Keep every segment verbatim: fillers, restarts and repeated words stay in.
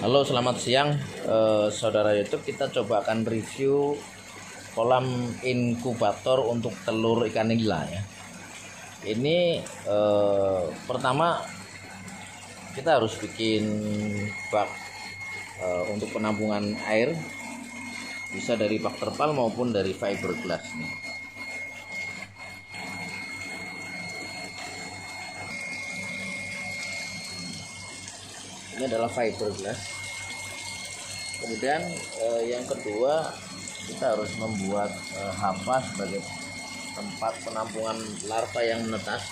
Halo, selamat siang, eh, saudara YouTube. Kita coba akan review kolam inkubator untuk telur ikan nila ya. Ini eh, pertama kita harus bikin bak eh, untuk penampungan air, bisa dari bak terpal maupun dari fiberglass nih. Ini adalah fiberglass. Kemudian eh, yang kedua, kita harus membuat eh, hapa sebagai tempat penampungan larva yang menetas.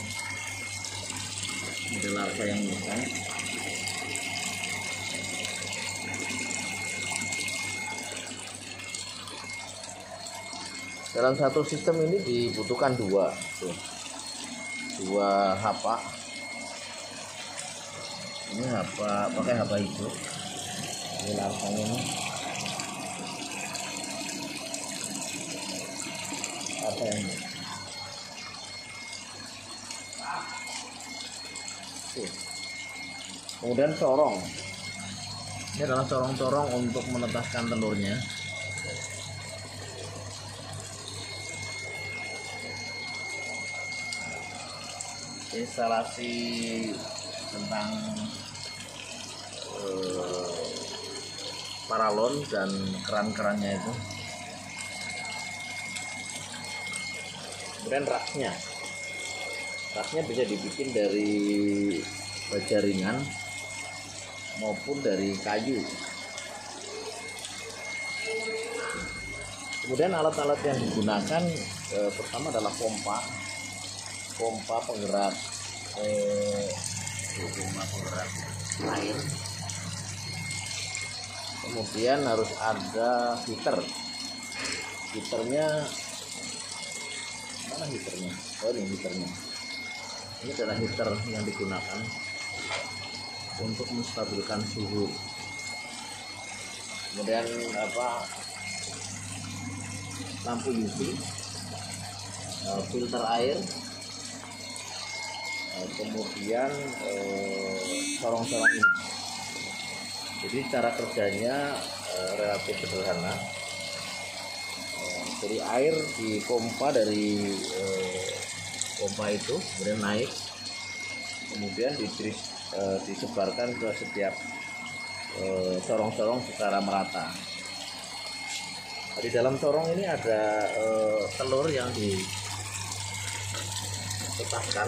Ada larva yang menetas. Dalam satu sistem ini dibutuhkan dua, tuh, dua hapa. Ini hapa, pakai hapa hijau. Ini larvanya ini. Apa ini? Tuh. Kemudian corong. Ini adalah corong-corong untuk menetaskan telurnya. Instalasi tentang eh, paralon dan keran-kerannya itu. Kemudian raknya, raknya bisa dibikin dari baja ringan maupun dari kayu. Kemudian alat-alat yang digunakan eh, pertama adalah pompa, pompa penggerak eh, pompa penggerak air. Kemudian harus ada heater. Heaternya mana heaternya? Oh, ini heaternya. Ini adalah heater yang digunakan untuk menstabilkan suhu. Kemudian apa? Lampu U V, filter air, kemudian sorong-sorong ini. Jadi cara kerjanya eh, relatif sederhana. Eh, jadi air dipompa dari eh, pompa itu, kemudian naik, kemudian diberi, eh, disebarkan ke setiap sorong-sorong eh, secara merata. Di dalam sorong ini ada eh, telur yang ditetaskan.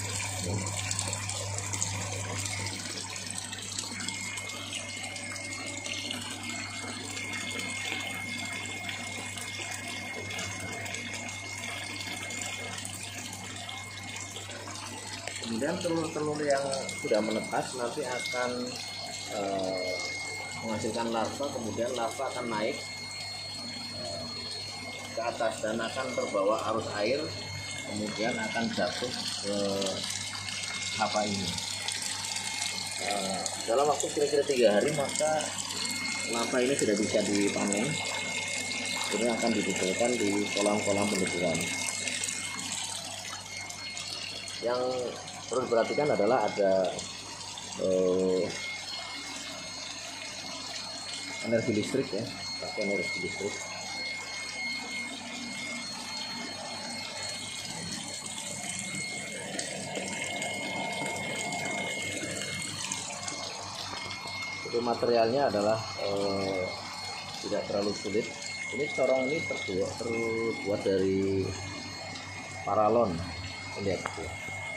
Kemudian telur-telur yang sudah menetas nanti akan e, menghasilkan larva, kemudian larva akan naik e, ke atas dan akan terbawa arus air, kemudian akan jatuh ke hapa ini. E, dalam waktu kira-kira tiga hari maka larva ini sudah bisa dipanen. Ini akan dibetulkan di kolam-kolam pendeburan. Yang perlu diperhatikan adalah ada eh, energi listrik ya, pakai energi listrik. Itu materialnya adalah eh, tidak terlalu sulit. Ini corong ini terbuat terbuat dari paralon. Lihat tuh.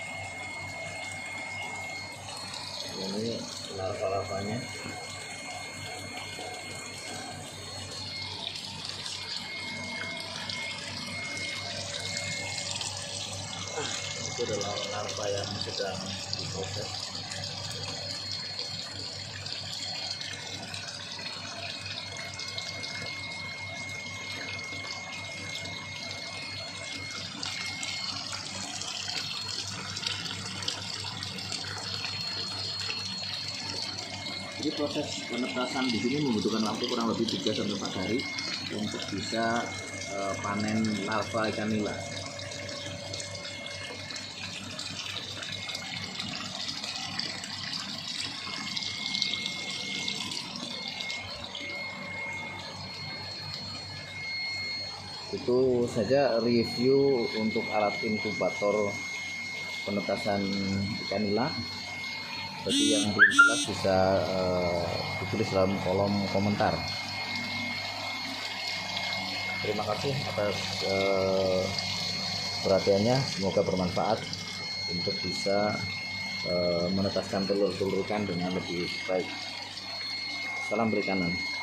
Ini larva-larvanya. Itu adalah larva yang sedang diproses. Jadi proses penetasan di sini membutuhkan waktu kurang lebih tiga sampai empat hari untuk bisa uh, panen larva ikan nila. Itu saja review untuk alat inkubator penetasan ikan nila. Bagi yang belum jelas bisa uh, ditulis dalam kolom komentar. Terima kasih atas uh, perhatiannya, semoga bermanfaat untuk bisa uh, menetaskan telur-telur ikan dengan lebih baik. Salam perikanan.